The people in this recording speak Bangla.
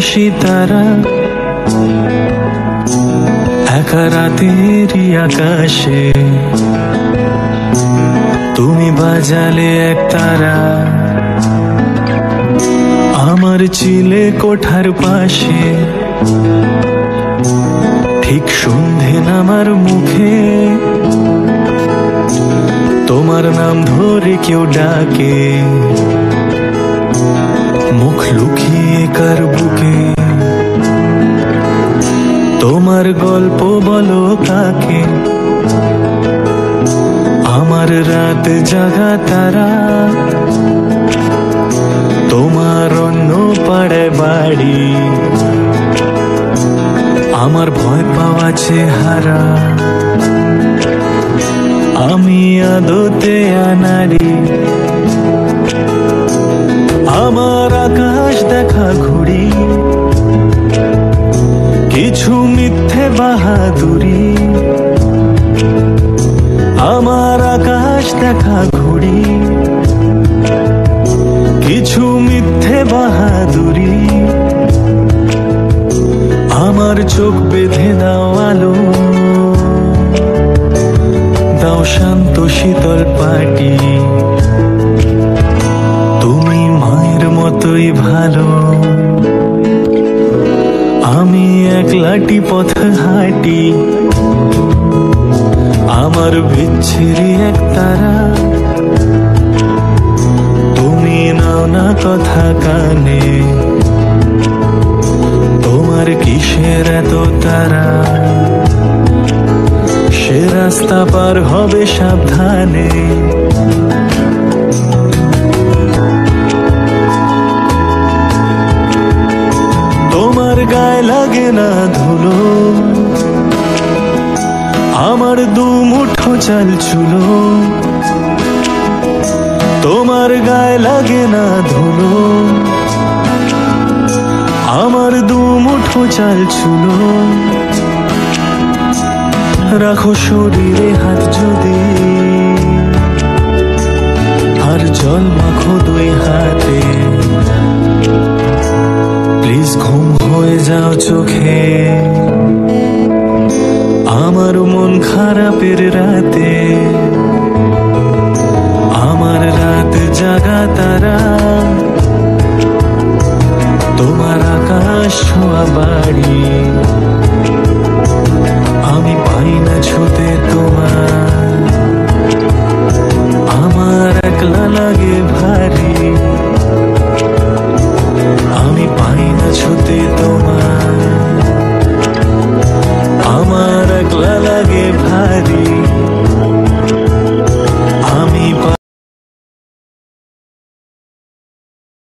সিতারা একা রাতেরই আকাশে তুমি বাজালে এক তারা আমার চিলে কোঠার পাশে ঠিক সন্ধে নামার মুখে তোমার নাম ধরে কেউ ডাকে মুখ লুকিয়ে কার বুকে তোমার গল্প বলো কাকে আমার রাত জাগা তারা তোমার অন্য পাড়ায় বাড়ি আমার ভয় পাওয়া চেহারা আমি আদতে আনারি আমার আকাশ দেখা ঘুড়ি কিছু মিথ্যে বাহাদুরি আমার আকাশ দেখা ঘুড়ি কিছু মিথ্যে বাহাদুরি আমার চোখ বেঁধে দাও আলো দাও শান্ত শীতল পাটি তুমি মায়ের মতোই ভালো আমি একলাটি পথ হাঁটি আমার বিচ্ছিরি এক তারা তুমি নাও না কথা কানে তোমার কিসের এত তারা সে রাস্তা পার হবে সাবধানে তোমার গায়ে লাগে না ধুলো আমার দু মুঠো চাল চুলো তোমার গায়ে লাগে না ধুলো আমার দু মুঠো চাল চুলো রাখো শরীরে হাত যদি আর জল মাখো দুই হাতে প্লিজ ঘুম হয়ে যাও চোখে আমার মন খারাপের রাতে আমার রাত জাগা তারা তোমার আকাশ ছোঁয়া বাড়ি আমি পাই না ছুতে তোমার আমার একলা লাগে ভারী আমি পাই না ছুতে তোমার